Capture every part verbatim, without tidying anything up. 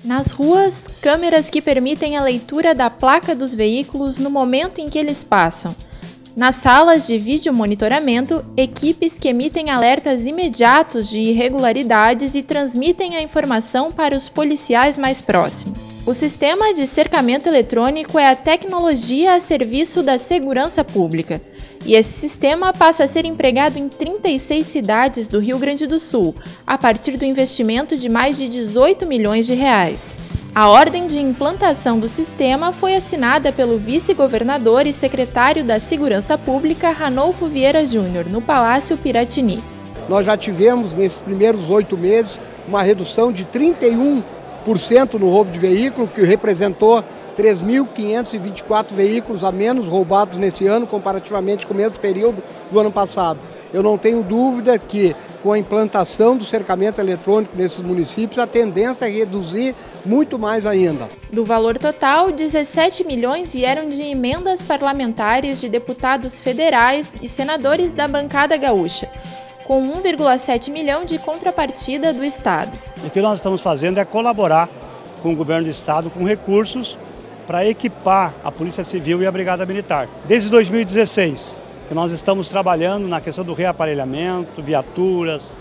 Nas ruas, câmeras que permitem a leitura da placa dos veículos no momento em que eles passam. Nas salas de vídeo monitoramento, equipes que emitem alertas imediatos de irregularidades e transmitem a informação para os policiais mais próximos. O sistema de cercamento eletrônico é a tecnologia a serviço da segurança pública. E esse sistema passa a ser empregado em trinta e seis cidades do Rio Grande do Sul, a partir do investimento de mais de dezoito milhões de reais. A ordem de implantação do sistema foi assinada pelo vice-governador e secretário da Segurança Pública, Ranolfo Vieira Júnior, no Palácio Piratini. Nós já tivemos, nesses primeiros oito meses, uma redução de trinta e um por cento no roubo de veículo, que representou três mil quinhentos e vinte e quatro veículos a menos roubados neste ano, comparativamente com o mesmo período do ano passado. Eu não tenho dúvida que, com a implantação do cercamento eletrônico nesses municípios, a tendência é reduzir muito mais ainda. Do valor total, dezessete milhões vieram de emendas parlamentares de deputados federais e senadores da bancada gaúcha, com um vírgula sete milhão de contrapartida do Estado. O que nós estamos fazendo é colaborar com o governo do Estado com recursos para equipar a Polícia Civil e a Brigada Militar. Desde dois mil e dezesseis, que nós estamos trabalhando na questão do reaparelhamento, viaturas,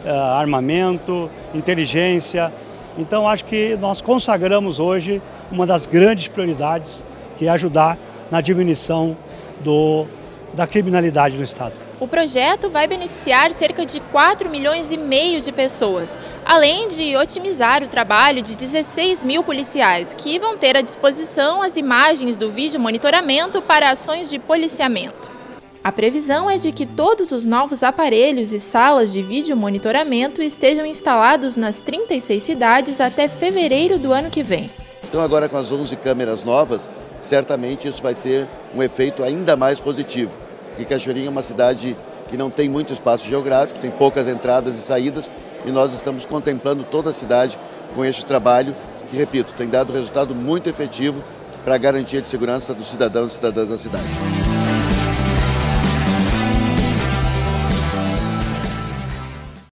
armamento, inteligência. Então, acho que nós consagramos hoje uma das grandes prioridades, que é ajudar na diminuição do, da criminalidade no Estado. O projeto vai beneficiar cerca de quatro milhões e meio de pessoas, além de otimizar o trabalho de dezesseis mil policiais, que vão ter à disposição as imagens do vídeo monitoramento para ações de policiamento. A previsão é de que todos os novos aparelhos e salas de vídeo monitoramento estejam instalados nas trinta e seis cidades até fevereiro do ano que vem. Então agora com as onze câmeras novas, certamente isso vai ter um efeito ainda mais positivo. Porque Cachoeirinha é uma cidade que não tem muito espaço geográfico, tem poucas entradas e saídas, e nós estamos contemplando toda a cidade com este trabalho que, repito, tem dado resultado muito efetivo para a garantia de segurança dos cidadãos e cidadãs da cidade.